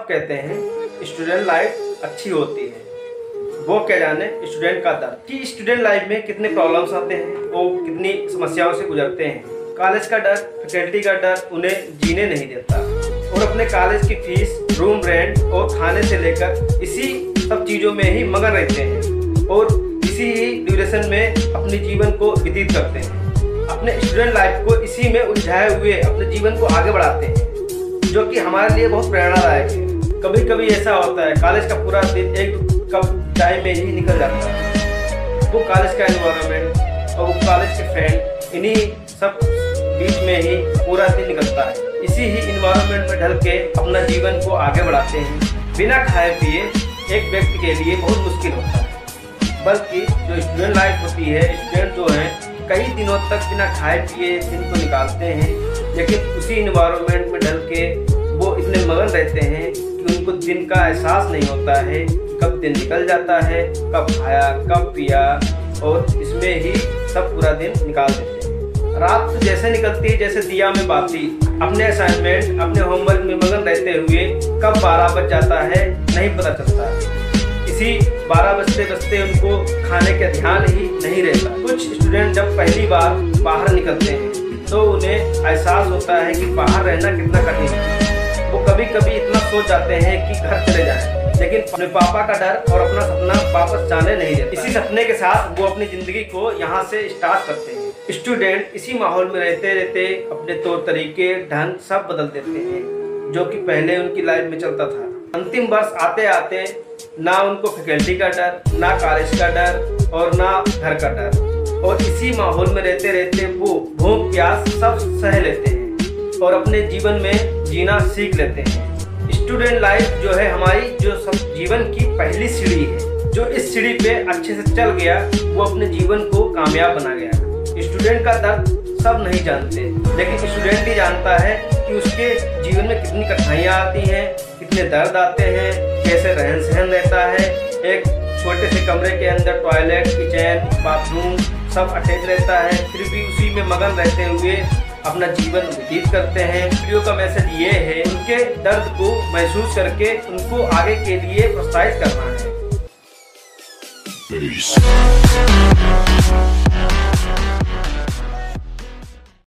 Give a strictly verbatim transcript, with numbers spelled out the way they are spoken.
सब कहते हैं स्टूडेंट लाइफ अच्छी होती है, वो क्या जाने स्टूडेंट का दर्द कि स्टूडेंट लाइफ में कितने प्रॉब्लम्स आते हैं, वो कितनी समस्याओं से गुजरते हैं। कॉलेज का डर, फैकल्टी का डर उन्हें जीने नहीं देता और अपने कॉलेज की फीस, रूम रेंट और खाने से लेकर इसी सब चीज़ों में ही मगन रहते हैं और इसी ही ड्यूरेशन में अपने जीवन को व्यतीत करते हैं। अपने स्टूडेंट लाइफ को इसी में उलझाए हुए अपने जीवन को आगे बढ़ाते हैं, जो कि हमारे लिए बहुत प्रेरणादायक है। कभी कभी ऐसा होता है कॉलेज का पूरा दिन एक कप चाय में ही निकल जाता है। वो कॉलेज का एनवायरनमेंट और वो कॉलेज के फ्रेंड, इन्हीं सब बीच में ही पूरा दिन निकलता है। इसी ही इन्वायरनमेंट में ढल के अपना जीवन को आगे बढ़ाते हैं। बिना खाए पिए एक व्यक्ति के लिए बहुत मुश्किल होता है, बल्कि जो स्टूडेंट लाइफ होती है, स्टूडेंट जो हैं कई दिनों तक बिना खाए पिए दिन को निकालते हैं, लेकिन उसी इन्वायरमेंट में ढल के वो इतने मगन रहते हैं कि उनको दिन का एहसास नहीं होता है, कब दिन निकल जाता है, कब खाया कब पिया, और इसमें ही सब पूरा दिन निकाल देते हैं। रात तो जैसे निकलती है जैसे दिया में बाती, अपने असाइनमेंट अपने होमवर्क में मगन रहते हुए कब बारह बज जाता है नहीं पता चलता। इसी बारह बजते बजते उनको खाने का ध्यान ही नहीं रहता। कुछ स्टूडेंट जब पहली बार बाहर निकलते हैं तो उन्हें एहसास होता है कि बाहर रहना कितना कठिन है। वो कभी कभी इतना सोच जाते हैं कि घर चले जाएं, लेकिन अपने पापा का डर और अपना सपना वापस जाने नहीं देता। इसी सपने के साथ वो अपनी ज़िंदगी को यहाँ से स्टार्ट करते हैं। स्टूडेंट इसी माहौल में रहते रहते अपने तौर तरीके, ढंग सब बदल देते हैं, जो कि पहले उनकी लाइफ में चलता था। अंतिम वर्ष आते आते ना उनको फैकल्टी का डर, ना कॉलेज का डर और ना घर का डर, और इसी माहौल में रहते रहते वो भूख प्यास सब सह लेते हैं और अपने जीवन में जीना सीख लेते हैं। स्टूडेंट लाइफ जो है हमारी जो सब जीवन की पहली सीढ़ी है। जो इस सीढ़ी पे अच्छे से चल गया वो अपने जीवन को कामयाब बना गया। स्टूडेंट का दर्द सब नहीं जानते, लेकिन स्टूडेंट ही जानता है कि उसके जीवन में कितनी कठिनाइयाँ आती हैं, कितने दर्द आते हैं, कैसे रहन सहन रहता है। एक छोटे से कमरे के अंदर टॉयलेट, किचन, बाथरूम सब अटैच रहता है, फिर भी उसी में मगन रहते हुए अपना जीवन व्यतीत करते हैं। वीडियो का मैसेज ये है, उनके दर्द को महसूस करके उनको आगे के लिए प्रोत्साहित करना है।